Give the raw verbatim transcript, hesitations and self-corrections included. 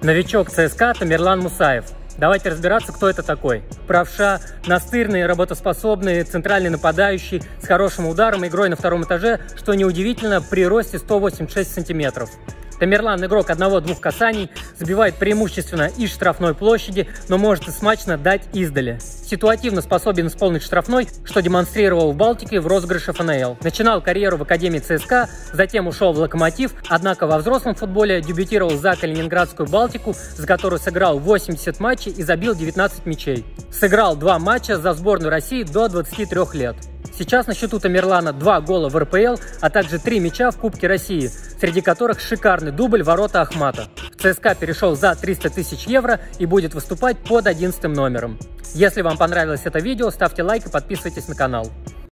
Новичок ЦСКА Тамерлан Мусаев. Давайте разбираться, кто это такой. Правша, настырный, работоспособный, центральный нападающий, с хорошим ударом, игрой на втором этаже, что неудивительно, при росте сто восемьдесят шесть сантиметров. Тамерлан игрок одного-двух касаний, забивает преимущественно из штрафной площади, но может и смачно дать издали. Ситуативно способен исполнить штрафной, что демонстрировал в Балтике в розыгрыше эф эн эл. Начинал карьеру в Академии ЦСКА, затем ушел в Локомотив, однако во взрослом футболе дебютировал за Калининградскую Балтику, за которую сыграл восемьдесят матчей и забил девятнадцать мячей. Сыграл два матча за сборную России до двадцати трёх лет. Сейчас на счету Тамерлана два гола в эр пэ эл, а также три мяча в Кубке России, среди которых шикарный дубль ворота Ахмата. В ЦСКА перешел за триста тысяч евро и будет выступать под одиннадцатым номером. Если вам понравилось это видео, ставьте лайк и подписывайтесь на канал.